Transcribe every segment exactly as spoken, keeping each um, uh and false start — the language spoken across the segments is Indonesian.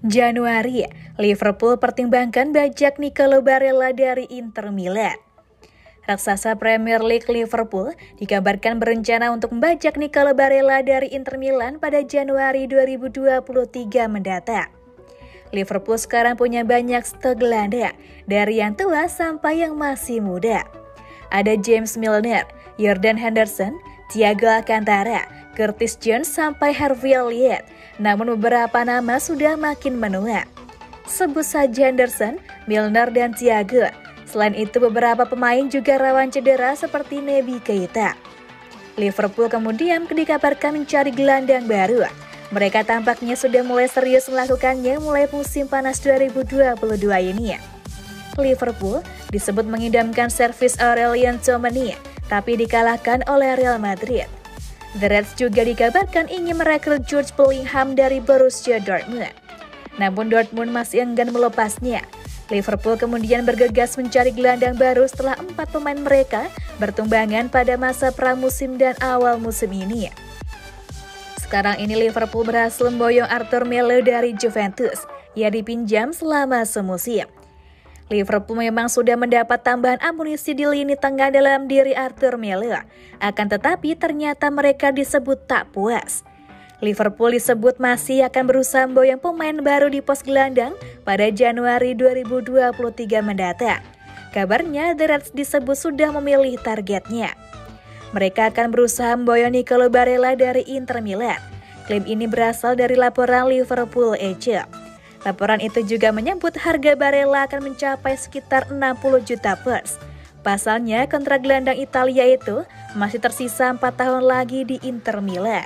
Januari, Liverpool pertimbangkan bajak Nicolo Barella dari Inter Milan. Raksasa Premier League Liverpool dikabarkan berencana untuk membajak Nicolo Barella dari Inter Milan pada Januari dua ribu dua puluh tiga mendatang. Liverpool sekarang punya banyak stok gelandang, dari yang tua sampai yang masih muda. Ada James Milner, Jordan Henderson, Thiago Alcantara, Curtis Jones sampai Harvey Elliott. Namun beberapa nama sudah makin menua. Sebut saja Henderson, Milner, dan Thiago. Selain itu beberapa pemain juga rawan cedera seperti Naby Keita. Liverpool kemudian dikabarkan mencari gelandang baru. Mereka tampaknya sudah mulai serius melakukannya mulai musim panas dua ribu dua puluh dua ini. Liverpool disebut mengidamkan servis Aurelien Tchouameni, tapi dikalahkan oleh Real Madrid. The Reds juga dikabarkan ingin merekrut Jude Bellingham dari Borussia Dortmund. Namun Dortmund masih enggan melepasnya. Liverpool kemudian bergegas mencari gelandang baru setelah empat pemain mereka bertumbangan pada masa pramusim dan awal musim ini. Sekarang ini Liverpool berhasil memboyong Arthur Melo dari Juventus. Ia dipinjam selama semusim. Liverpool memang sudah mendapat tambahan amunisi di lini tengah dalam diri Arthur Melo. Akan tetapi ternyata mereka disebut tak puas. Liverpool disebut masih akan berusaha memboyong pemain baru di pos gelandang pada Januari dua ribu dua puluh tiga mendatang. Kabarnya The Reds disebut sudah memilih targetnya. Mereka akan berusaha memboyong Nicolo Barella dari Inter Milan. Klaim ini berasal dari laporan Liverpool Echo. Laporan itu juga menyebut harga Barella akan mencapai sekitar enam puluh juta pounds. Pasalnya kontrak gelandang Italia itu masih tersisa empat tahun lagi di Inter Milan.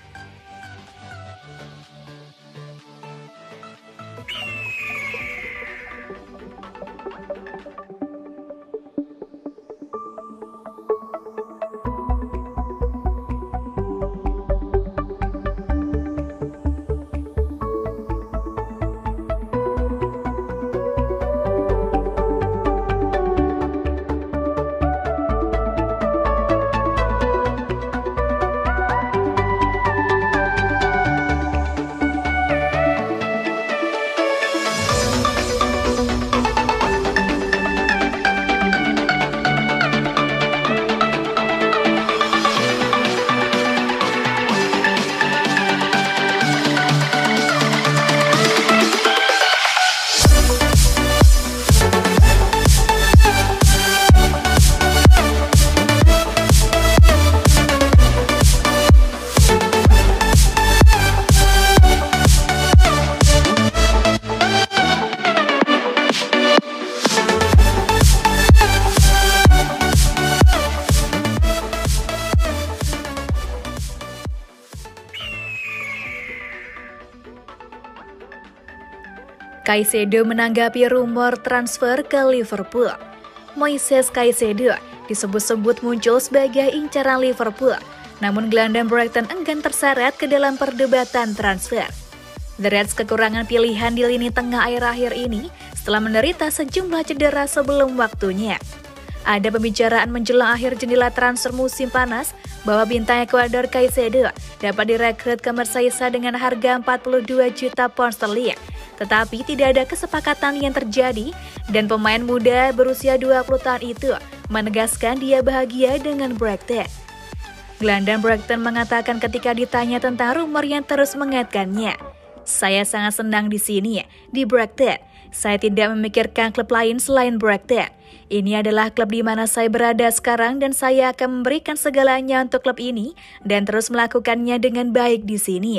Caicedo menanggapi rumor transfer ke Liverpool. Moises Caicedo disebut-sebut muncul sebagai incaran Liverpool, namun gelandang Brighton enggan terseret ke dalam perdebatan transfer. The Reds kekurangan pilihan di lini tengah akhir-akhir ini setelah menderita sejumlah cedera sebelum waktunya. Ada pembicaraan menjelang akhir jendela transfer musim panas bahwa bintang Ekuador Caicedo dapat direkrut ke Marseille dengan harga empat puluh dua juta pound sterling. Tetapi tidak ada kesepakatan yang terjadi dan pemain muda berusia dua puluh tahun itu menegaskan dia bahagia dengan Brighton. Gelandang Brighton mengatakan ketika ditanya tentang rumor yang terus mengaitkannya, "Saya sangat senang di sini, di Brighton. Saya tidak memikirkan klub lain selain Brighton. Ini adalah klub di mana saya berada sekarang dan saya akan memberikan segalanya untuk klub ini dan terus melakukannya dengan baik di sini."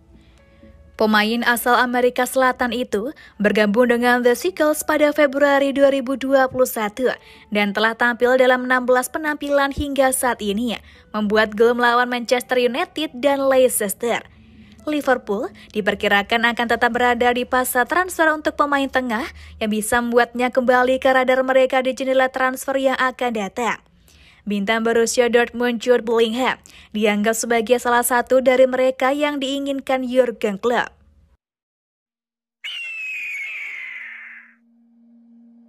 Pemain asal Amerika Selatan itu bergabung dengan The Seagulls pada Februari dua ribu dua puluh satu dan telah tampil dalam enam belas penampilan hingga saat ini, membuat gol melawan Manchester United dan Leicester. Liverpool diperkirakan akan tetap berada di pasar transfer untuk pemain tengah yang bisa membuatnya kembali ke radar mereka di jendela transfer yang akan datang. Bintang Borussia Dortmund Jude Bellingham dianggap sebagai salah satu dari mereka yang diinginkan Jurgen Klopp.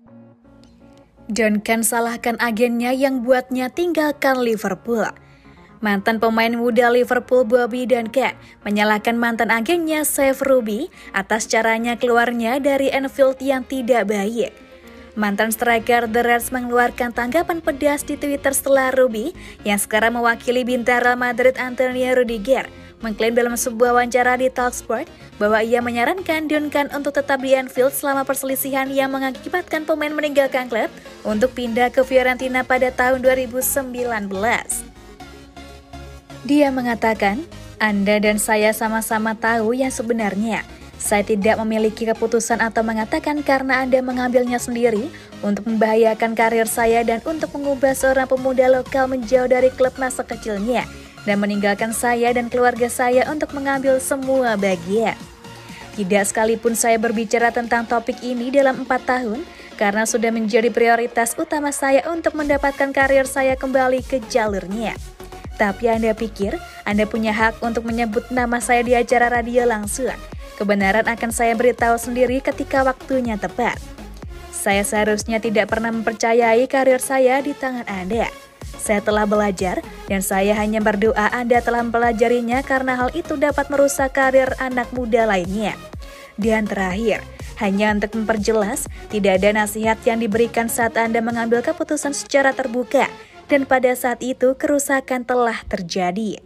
Duncan salahkan agennya yang buatnya tinggalkan Liverpool. Mantan pemain muda Liverpool Bobby Duncan menyalahkan mantan agennya Seth Ruby atas caranya keluarnya dari Anfield yang tidak baik. Mantan striker The Reds mengeluarkan tanggapan pedas di Twitter setelah Ruby, yang sekarang mewakili bintang Real Madrid Antonio Rudiger, mengklaim dalam sebuah wawancara di Talksport bahwa ia menyarankan Duncan untuk tetap di Anfield selama perselisihan yang mengakibatkan pemain meninggalkan klub untuk pindah ke Fiorentina pada tahun dua ribu sembilan belas. Dia mengatakan, "Anda dan saya sama-sama tahu yang sebenarnya. Saya tidak memiliki keputusan atau mengatakan karena Anda mengambilnya sendiri untuk membahayakan karir saya dan untuk mengubah seorang pemuda lokal menjauh dari klub masa kecilnya dan meninggalkan saya dan keluarga saya untuk mengambil semua bagian. Tidak sekalipun saya berbicara tentang topik ini dalam empat tahun karena sudah menjadi prioritas utama saya untuk mendapatkan karir saya kembali ke jalurnya. Tapi Anda pikir Anda punya hak untuk menyebut nama saya di acara radio langsung. Kebenaran akan saya beritahu sendiri ketika waktunya tepat. Saya seharusnya tidak pernah mempercayai karir saya di tangan Anda. Saya telah belajar dan saya hanya berdoa Anda telah mempelajarinya karena hal itu dapat merusak karir anak muda lainnya. Dan terakhir, hanya untuk memperjelas, tidak ada nasihat yang diberikan saat Anda mengambil keputusan secara terbuka, dan pada saat itu kerusakan telah terjadi."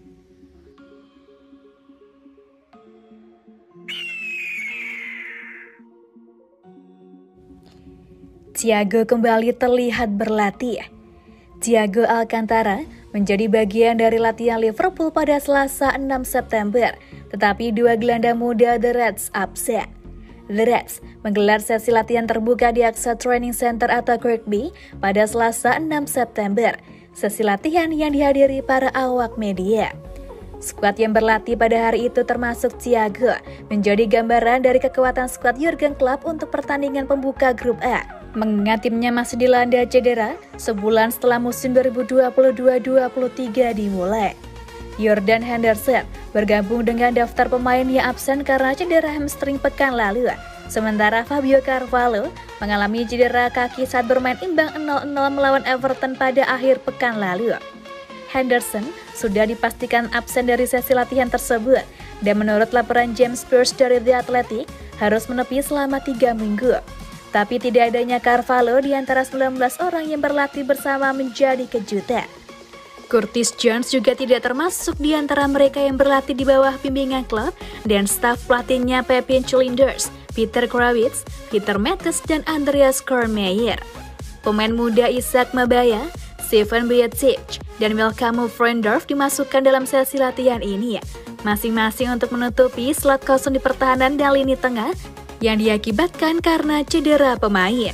Thiago kembali terlihat berlatih. Thiago Alcantara menjadi bagian dari latihan Liverpool pada Selasa enam September, tetapi dua gelandang muda The Reds absen. The Reds menggelar sesi latihan terbuka di Axa Training Center atau Kirkby pada Selasa enam September, sesi latihan yang dihadiri para awak media. Skuad yang berlatih pada hari itu termasuk Thiago, menjadi gambaran dari kekuatan skuad Jurgen Klopp untuk pertandingan pembuka grup A. Mengingat timnya masih dilanda cedera sebulan setelah musim dua ribu dua puluh dua dua puluh tiga dimulai. Jordan Henderson bergabung dengan daftar pemain yang absen karena cedera hamstring pekan lalu. Sementara Fabio Carvalho mengalami cedera kaki saat bermain imbang nol nol melawan Everton pada akhir pekan lalu. Henderson sudah dipastikan absen dari sesi latihan tersebut, dan menurut laporan James Pearce dari The Athletic, harus menepi selama tiga minggu. Tapi tidak adanya Carvalho di antara sembilan belas orang yang berlatih bersama menjadi kejutan. Curtis Jones juga tidak termasuk di antara mereka yang berlatih di bawah bimbingan klub dan staf pelatihnya Pepin Chilinders, Peter Krawietz, Peter Mattes, dan Andreas Kornmeier. Pemain muda Isaac Mabaya, Steven Bietic, dan Wilkamu Freundorf dimasukkan dalam sesi latihan ini, masing-masing untuk menutupi slot kosong di pertahanan dan lini tengah yang diakibatkan karena cedera pemain.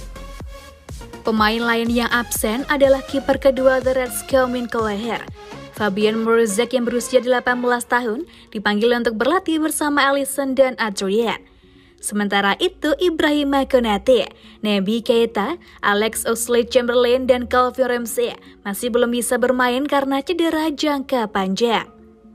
Pemain lain yang absen adalah kiper kedua The Reds Kevin Kelleher. Fabian Mrozek yang berusia delapan belas tahun dipanggil untuk berlatih bersama Alisson dan Adrian. Sementara itu Ibrahima Konate, Naby Keita, Alex Oxlade-Chamberlain, dan Calvin Ramsey masih belum bisa bermain karena cedera jangka panjang.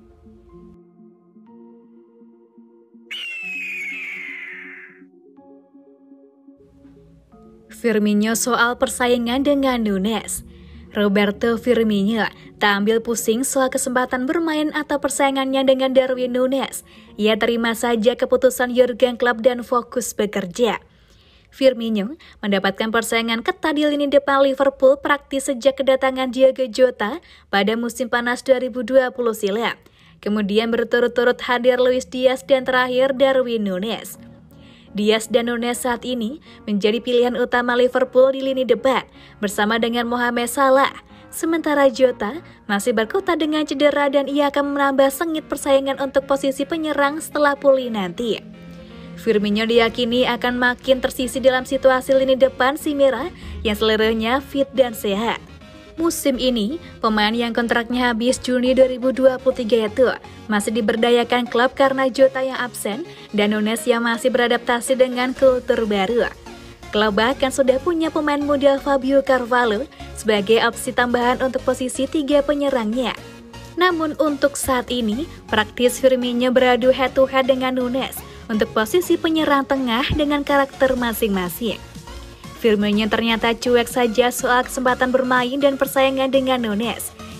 Firmino soal persaingan dengan Nunes. Roberto Firmino tak ambil pusing soal kesempatan bermain atau persaingannya dengan Darwin Nunes. Ia terima saja keputusan Jurgen Klopp dan fokus bekerja. Firmino mendapatkan persaingan ketat di lini depan Liverpool praktis sejak kedatangan Diogo Jota pada musim panas dua ribu dua puluh silam. Kemudian berturut-turut hadir Luis Diaz dan terakhir Darwin Nunes. Diaz dan Nunes saat ini menjadi pilihan utama Liverpool di lini depan bersama dengan Mohamed Salah. Sementara Jota masih berkutat dengan cedera dan ia akan menambah sengit persaingan untuk posisi penyerang setelah pulih nanti. Firmino diyakini akan makin tersisi dalam situasi lini depan si merah yang seluruhnya fit dan sehat. Musim ini, pemain yang kontraknya habis Juni dua ribu dua puluh tiga itu masih diberdayakan klub karena Jota yang absen dan Nunes yang masih beradaptasi dengan kultur baru. Klub bahkan sudah punya pemain muda Fabio Carvalho sebagai opsi tambahan untuk posisi tiga penyerangnya. Namun untuk saat ini, praktis Firmino beradu head-to-head dengan Nunes untuk posisi penyerang tengah dengan karakter masing-masing. Firmino ternyata cuek saja soal kesempatan bermain dan persaingan dengan Nunes.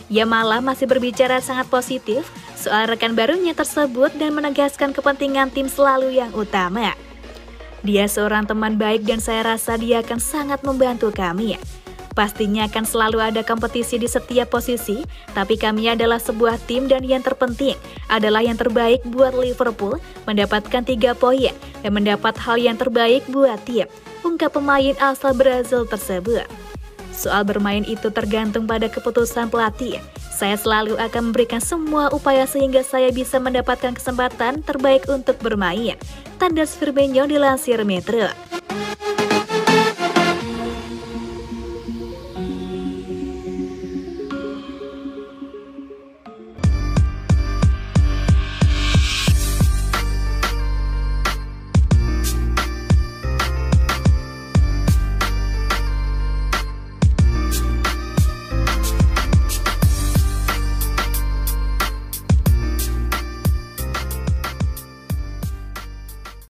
Ia malah masih berbicara sangat positif soal rekan barunya tersebut dan menegaskan kepentingan tim selalu yang utama. Dia seorang teman baik dan saya rasa dia akan sangat membantu kami. Pastinya akan selalu ada kompetisi di setiap posisi, tapi kami adalah sebuah tim dan yang terpenting adalah yang terbaik buat Liverpool mendapatkan tiga poin dan mendapat hal yang terbaik buat tim, ungkap pemain asal Brazil tersebut. Soal bermain itu tergantung pada keputusan pelatih. Saya selalu akan memberikan semua upaya sehingga saya bisa mendapatkan kesempatan terbaik untuk bermain. Tanda Firmino dilansir Metro.